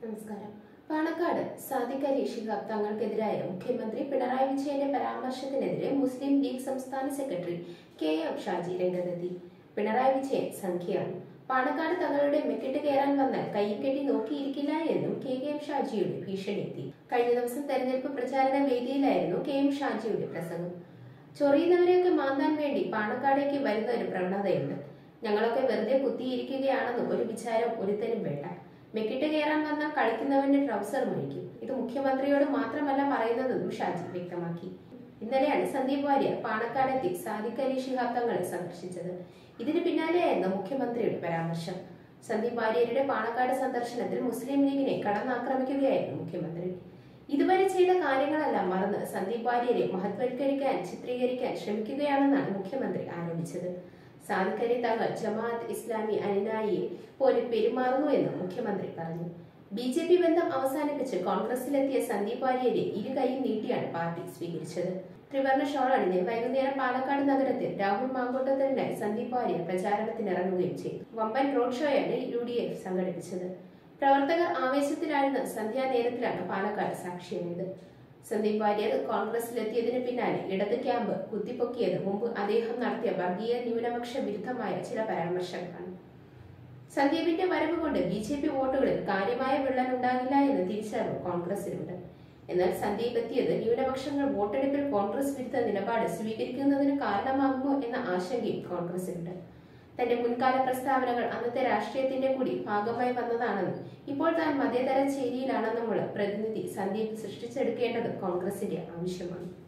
നമസ്കാരം. പാണക്കാട് സാദിഖ് അലി ശിഹാബ് തങ്ങൾക്കെതിരായ മുഖ്യമന്ത്രി പിണറായി വിജയന്റെ പരാമർശത്തിനെതിരെ മുസ്ലിം ലീഗ് സംസ്ഥാന സെക്രട്ടറി കെ.എം. ഷാജി രംഗത്തെത്തി. പിണറായി വിജയൻ സംഖ്യയാണ്. പാണക്കാട് തങ്ങളുടെ മെക്കിട്ട് കയറാൻ വന്നാൽ കൈയിൽ കെട്ടി നോക്കിയിരിക്കില്ല എന്നും കെ.എം. ഷാജിയുടെ ഭീഷണി എത്തി. കഴിഞ്ഞ ദിവസം തെരഞ്ഞെടുപ്പ് പ്രചാരണ വേദിയിലായിരുന്നു കെ.എം. ഷാജിയുടെ പ്രസംഗം. ചൊറിയുന്നവരെയൊക്കെ മാന്താൻ വേണ്ടി പാണക്കാടേക്ക് വരുന്ന ഒരു പ്രവണതയുണ്ട്. ഞങ്ങളൊക്കെ വെറുതെ കുത്തിയിരിക്കുകയാണെന്നും ഒരു വിചാരം ഒരുത്തനും വേണ്ട. മെക്കിട്ട് കയറാൻ വന്നാൽ കളിക്കുന്നവന്റെ ട്രൗസർ മുഴിക്കും. ഇത് മുഖ്യമന്ത്രിയോട് മാത്രമല്ല പറയുന്നതെന്നും ഷാജി വ്യക്തമാക്കി. ഇന്നലെയാണ് സന്ദീപ് വാര്യർ പാണക്കാടെത്തി സാദിഖ് അലി ശിഹാബ് തങ്ങളെ സന്ദർശിച്ചത്. ഇതിന് പിന്നാലെയായിരുന്നു മുഖ്യമന്ത്രിയുടെ പരാമർശം. സന്ദീപ് വാര്യരുടെ പാണക്കാട് സന്ദർശനത്തിൽ മുസ്ലിം ലീഗിനെ കടന്നാക്രമിക്കുകയായിരുന്നു മുഖ്യമന്ത്രി. ഇതുവരെ ചെയ്ത കാര്യങ്ങളെല്ലാം മറന്ന് സന്ദീപ് വാര്യരെ മഹത്വൽക്കരിക്കാൻ ചിത്രീകരിക്കാൻ ശ്രമിക്കുകയാണെന്നാണ് മുഖ്യമന്ത്രി ആരോപിച്ചത്. സാദിഖ് അലി തങ്ങൾ ജമാഅത്ത് ഇസ്ലാമി അനുനായിയെ പോലെ പെരുമാറുന്നു എന്നും മുഖ്യമന്ത്രി പറഞ്ഞു. ബി.ജെ.പി. ബന്ധം അവസാനിപ്പിച്ച് കോൺഗ്രസിലെത്തിയ സന്ദീപ് വാര്യരെ ഇരു കൈയും നീട്ടിയാണ് പാർട്ടി സ്വീകരിച്ചത്. ത്രിവർണ്ണ ഷോൾ അണിഞ്ഞ് വൈകുന്നേരം പാലക്കാട് നഗരത്തിൽ രാഹുൽ മാങ്കൂട്ടത്തിനായി സന്ദീപ് വാര്യർ പ്രചാരണത്തിനിറങ്ങുകയും ചെയ്തു. വമ്പൻ റോഡ് ഷോയാണ് UDF സംഘടിപ്പിച്ചത്. പ്രവർത്തകർ ആവേശത്തിലായിരുന്ന സന്ധ്യാനേരത്തിലാണ് പാലക്കാട് സാക്ഷിയായത്. സന്ദീപ് വാര്യർ കോൺഗ്രസിലെത്തിയതിന് പിന്നാലെ ഇടത് ക്യാമ്പ് കുത്തിപ്പൊക്കിയത് മുമ്പ് അദ്ദേഹം നടത്തിയ വർഗീയ ന്യൂനപക്ഷ വിരുദ്ധമായ ചില പരാമർശങ്ങളാണ്. സന്ദീപിന്റെ വരവ് കൊണ്ട് ബി.ജെ.പി. വോട്ടുകളിൽ കാര്യമായ വിള്ളൽ ഉണ്ടാകില്ല എന്ന് തിരിച്ചറിവ് കോൺഗ്രസിനുണ്ട്. എന്നാൽ സന്ദീപ് എത്തിയത് ന്യൂനപക്ഷങ്ങൾ വോട്ടെടുപ്പിൽ കോൺഗ്രസ് വിരുദ്ധ നിലപാട് സ്വീകരിക്കുന്നതിന് കാരണമാകുമോ എന്ന ആശങ്കയും കോൺഗ്രസിനുണ്ട്. തന്റെ മുൻകാല പ്രസ്താവനകൾ അന്നത്തെ രാഷ്ട്രീയത്തിന്റെ കൂടി ഭാഗമായി വന്നതാണെന്നും ഇപ്പോൾ താൻ മതേതര ചേരിയിലാണെന്നുമുള്ള പ്രതിനിധി സന്ദീപ് സൃഷ്ടിച്ചെടുക്കേണ്ടത് കോൺഗ്രസിന്റെ ആവശ്യമാണ്.